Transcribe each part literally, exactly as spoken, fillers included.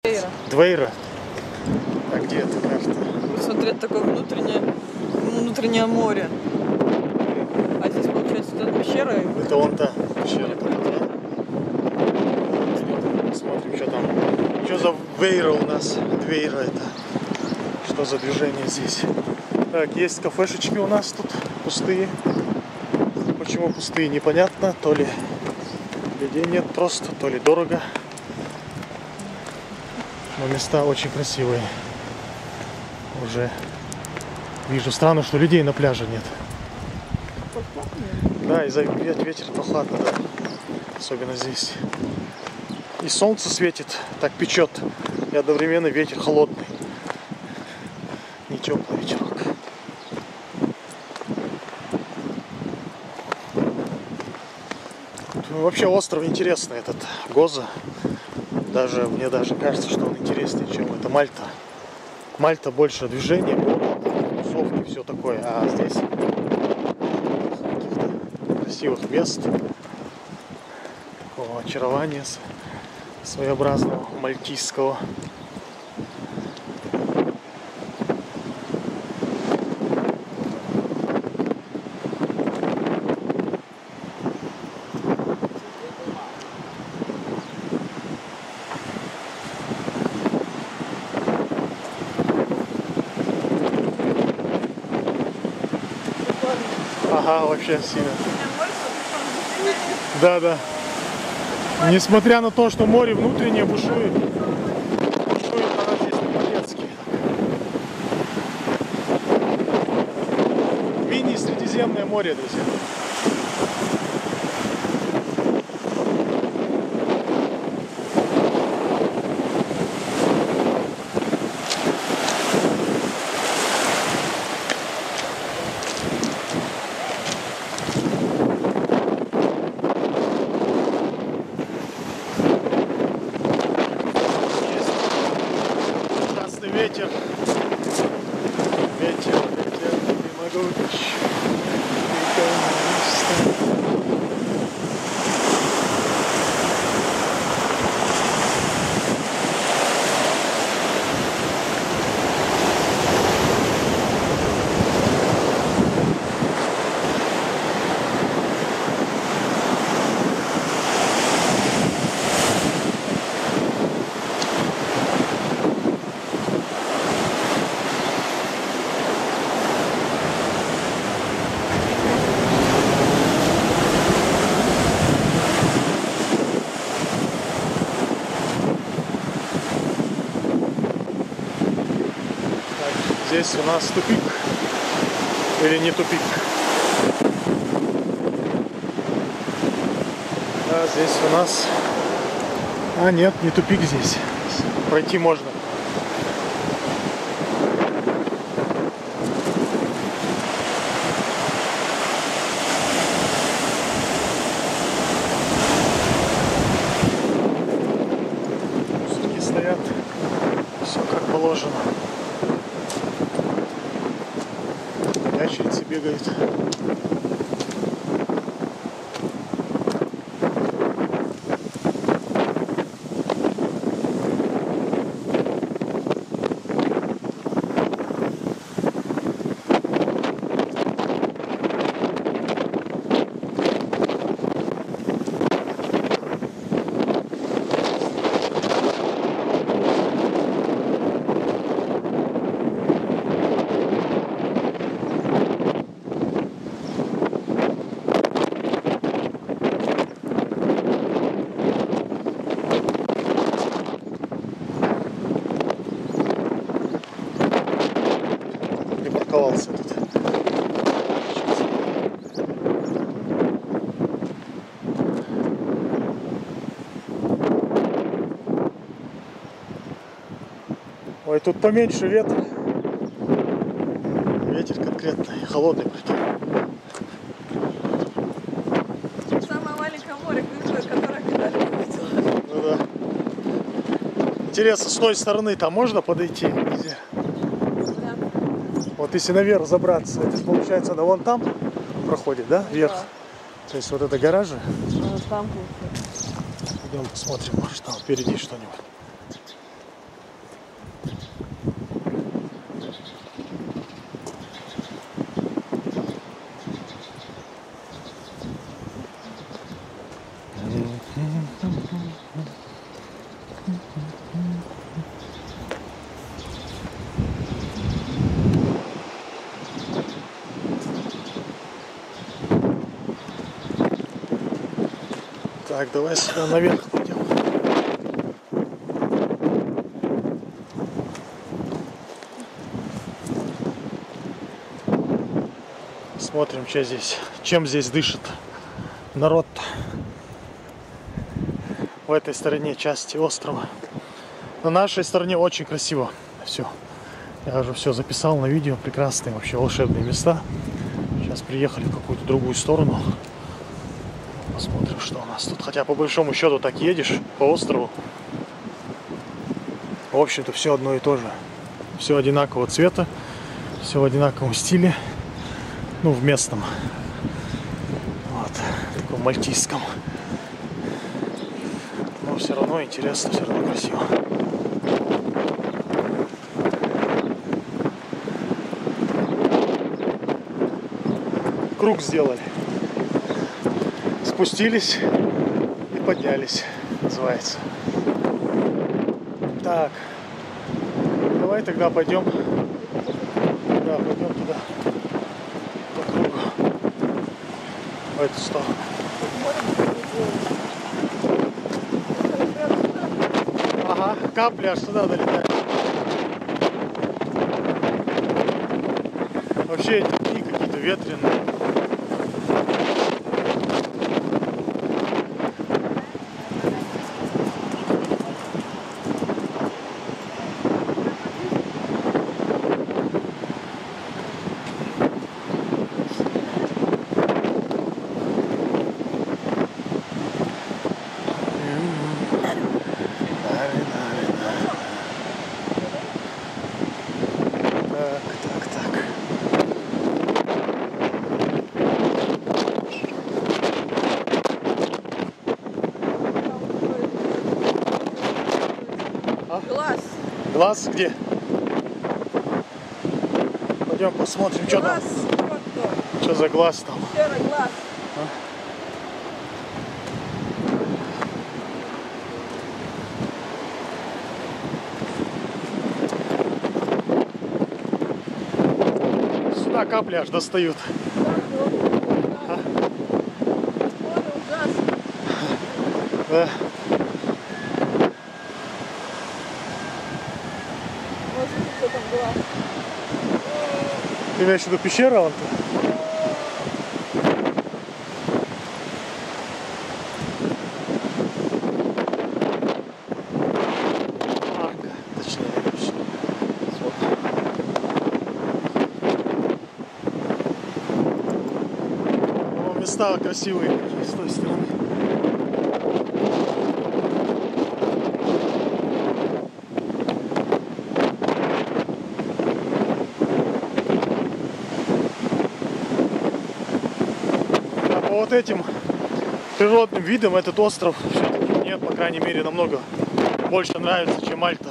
Двейра. Двейра. А где эта карта? Смотреть такое внутреннее, внутреннее море. А здесь получается вот эта пещера. Это вон та пещера, да? Смотрим, что там. Что за Вейра у нас? Двейра это. Что за движение здесь? Так, есть кафешечки у нас тут пустые. Почему пустые, непонятно. То ли людей нет просто, то ли дорого. Но места очень красивые. Уже вижу. Странно, что людей на пляже нет. Да, из-за ветер прохладно, да. Особенно здесь. И солнце светит, так печет. И одновременно ветер холодный. Не теплый вечерок. Вообще остров интересный этот, Гоза. Даже, мне даже кажется, что он интереснее, чем это Мальта. Мальта больше движения, тусовки, все такое. А здесь каких-то красивых мест, такого очарования своеобразного, мальтийского. Ага, вообще сильно. Да, да. Несмотря на то, что море внутреннее бушует, бушует она здесь по-детски. Мини-средиземное море, друзья. Ветер, ветер, ветер, ты могуч, здесь у нас тупик или не тупик? Да, здесь у нас... А нет, не тупик здесь. Пройти можно. Мусорки стоят. Все как положено. Ящерицы бегают. Тут. Ой, тут поменьше ветра. Ветер конкретный, холодный прикинь. Самое маленькое море, которое когда-либо видела. Ну да. Интересно, с той стороны там можно подойти? Нельзя. Вот если наверх забраться, это получается она вон там проходит, да, вверх? Да. То есть вот это гаражи? А, там. Идем посмотрим, может там впереди что-нибудь. Так, давай сюда наверх пойдем. Смотрим, что здесь, чем здесь дышит народ в этой стороне части острова. На нашей стороне очень красиво все. Я уже все записал на видео. Прекрасные вообще волшебные места. Сейчас приехали в какую-то другую сторону. Посмотрим, что у нас тут. Хотя по большому счету так едешь по острову. В общем-то все одно и то же. Все одинакового цвета. Все в одинаковом стиле. Ну, в местном. Вот. Таком мальтийском. Но все равно интересно, все равно красиво. Круг сделали. Спустились и поднялись, называется. Так, давай тогда пойдем. Да, пойдем туда. По кругу. В эту сторону. Ага, капли аж сюда долетают. Вообще эти дни какие-то ветреные. Глаз. Глаз где? Пойдем посмотрим, что там. Вот Что за глаз там? серый глаз. А? Сюда капли аж достают. А? Да. Ты имеешь в виду пещера вон тут? Арка, точнее, точнее. О, места красивые какие с той стороны. Вот этим природным видом этот остров все-таки мне, по крайней мере, намного больше нравится, чем Мальта.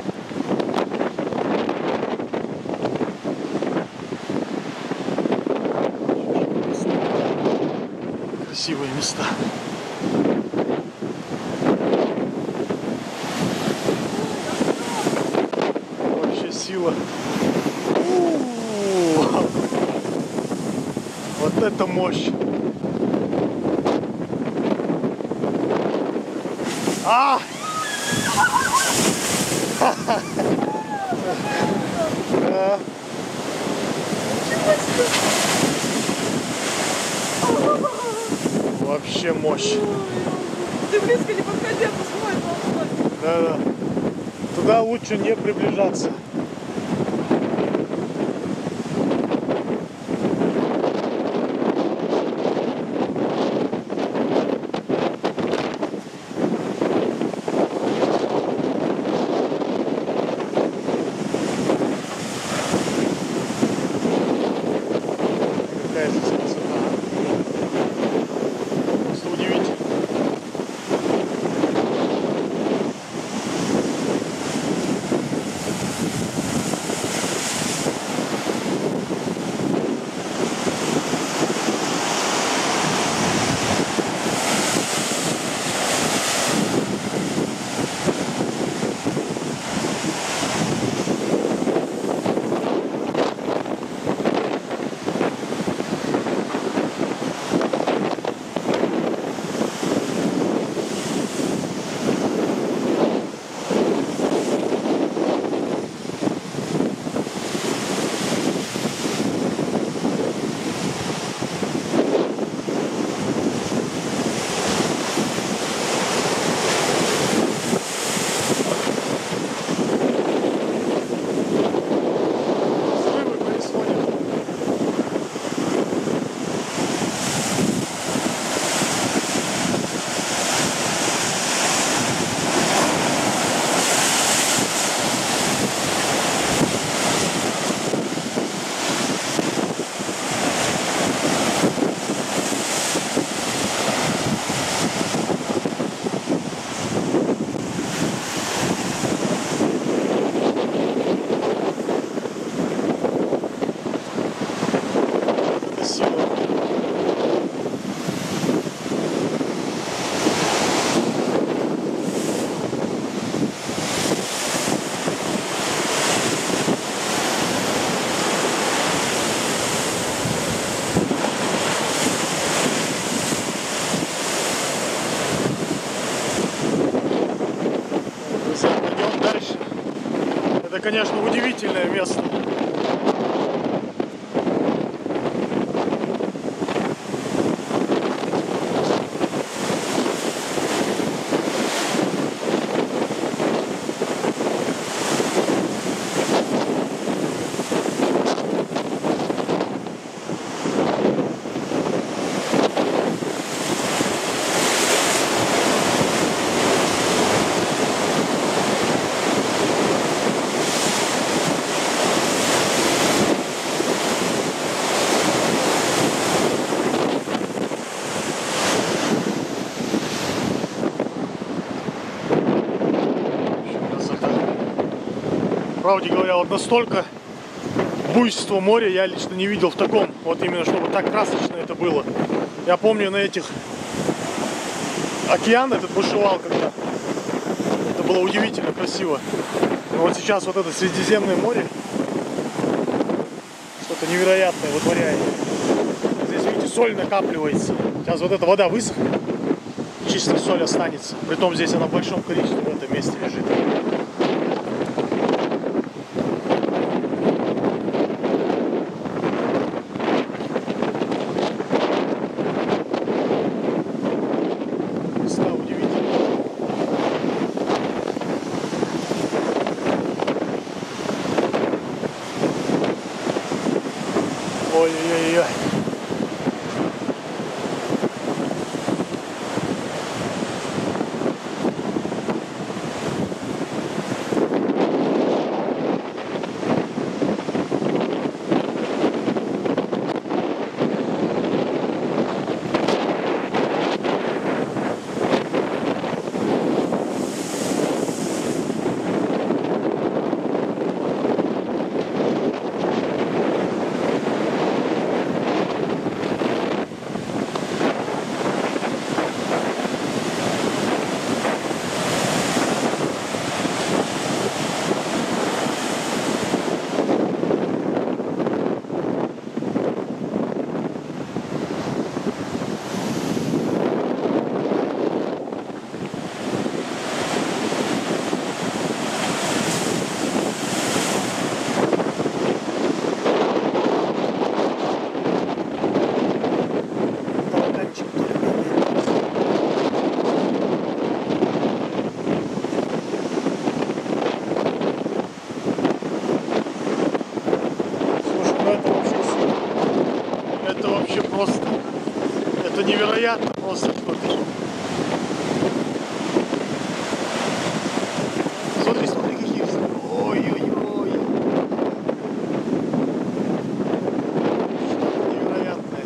Красивые места. Вообще сила. У-у-у. Вот это мощь. А! Да. Вообще мощь. Ты близко не подходи, а посмотри. Да, да. Туда лучше не приближаться. Просто удивительно. Это, конечно, удивительное место. Правде говоря, вот настолько буйство моря я лично не видел в таком, вот именно, чтобы так красочно это было. Я помню на этих океан этот бушевал когда. Это было удивительно красиво. Но вот сейчас вот это Средиземное море что-то невероятное вытворяет. Здесь, видите, соль накапливается. Сейчас вот эта вода высохнет, чистая соль останется. Притом здесь она в большом количестве в этом месте лежит. Ой-ой-ой. Просто это невероятно просто. Смотри, смотри, какие. Ой-ой-ой. Что-то невероятное.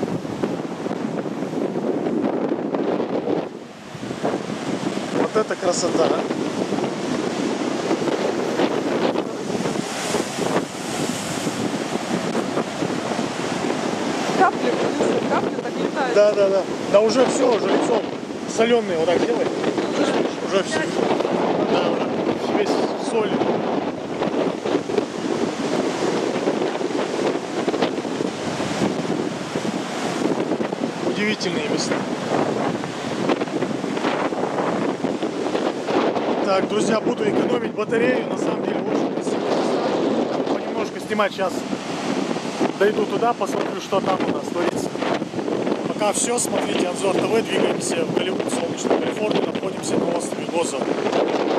Вот это красота. Капли, капли так летают. Да, да, да. Да уже все, уже лицо соленое вот так делай. Уже, уже все. Да, уже весь соль. Удивительные места. Так, друзья, буду экономить батарею. На самом деле очень красивые места. Понемножку снимать сейчас. Дойду туда, посмотрю, что там у нас творится. Пока все, смотрите Обзор ТВ, двигаемся в Голливуд, солнечную Калифорнию, находимся на острове Гоза.